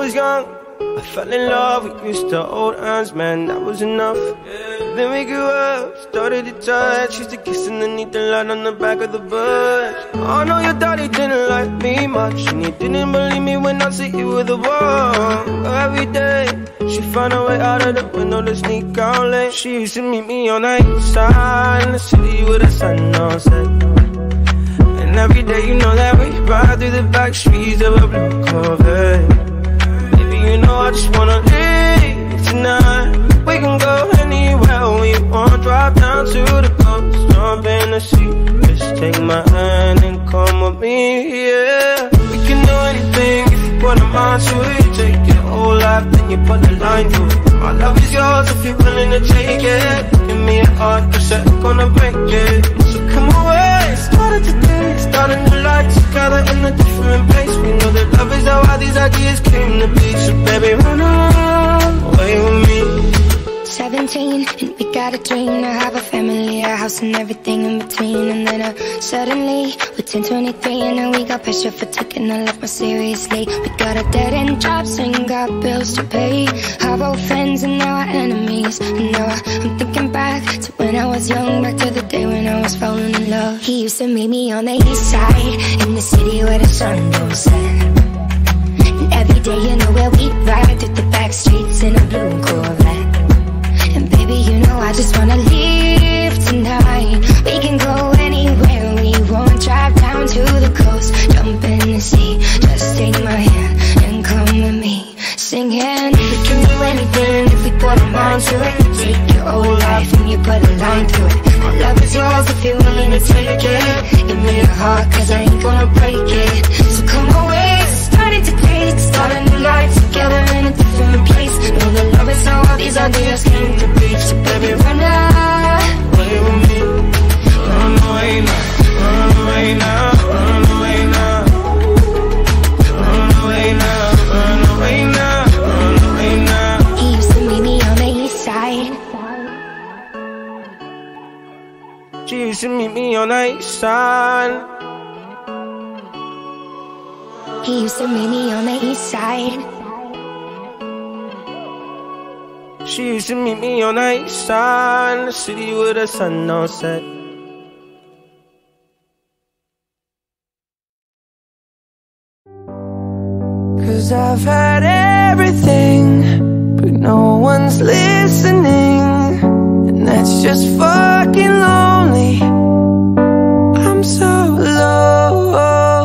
was young, I fell in love, we used to hold hands, man, that was enough. Then we grew up, started to touch, used to kiss underneath the light on the back of the bus. I know your daddy didn't like me much, and he didn't believe me when I said you were the one. Every day, she found a way out of the window to sneak out late. She used to meet me on the Eastside, in the city with the sun on set. And every day, you know that we ride through the backstreets of a blue Corvette. Baby, you know I just wanna leave tonight. We can go anywhere we want, drive down to the coast, jump in the sea. Just take my hand and come with me, yeah. We can do anything if you put a mind to it. Take your whole life, then you put a line to it. My love is yours if you're willing to take it. Give me a heart, cause I'm gonna break it. So come away, started today, starting a life together in a different place. We know that love is how all these ideas came to be. So baby, run away with me. 17 and we got a dream to have a family, a house and everything in between. And then suddenly we're 10, 23 and now we got pressure for taking our life more seriously. We got our dead-end jobs and got bills to pay, our old friends and now our enemies. And now I'm thinking back to when I was young, back to the day when I was falling in love. He used to meet me on the east side, in the city where the sun don't set. And every day, you know where we ride through the back streets in a blue Corvette. And baby, you know I just wanna leave tonight. We can go anywhere we want, drive down to the coast, jump in the sea. Just take my hand and come with me, singing. We can do anything if we put a mind to it. Take your whole life and you put a line through it. My love is yours if you're willing to take it. Give me your heart, cause I ain't gonna break it. So come away, starting to date, start a new life together in a different place. Know that love is how all these ideas came to be. So baby, run away with me. Run away now, run away now, run away now. Run away now, run away now, run away now. He used to meet me on the east side. She used to meet me on the east side. He used to meet me on the east side. She used to meet me on the east side, in the city with the sun on set. Cause I've had everything, but no one's listening, and that's just fucking lonely. I'm so lonely.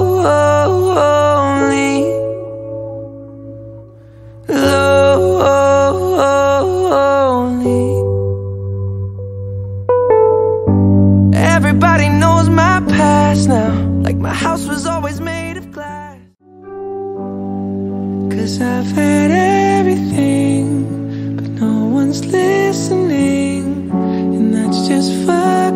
Everybody knows my past now, like my house was always made of glass. Cause I've had everything, but no one's listening, and that's just fine.